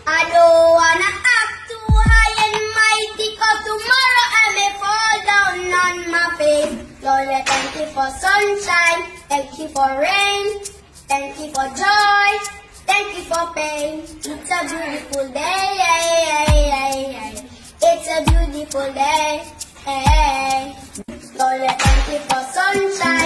I don't wanna act too high and mighty, cause tomorrow I may fall down on my face. Lord, I thank you for sunshine, thank you for rain, thank you for joy, thank you for pain. It's a beautiful day, it's a beautiful day. Lord, I thank you for sunshine.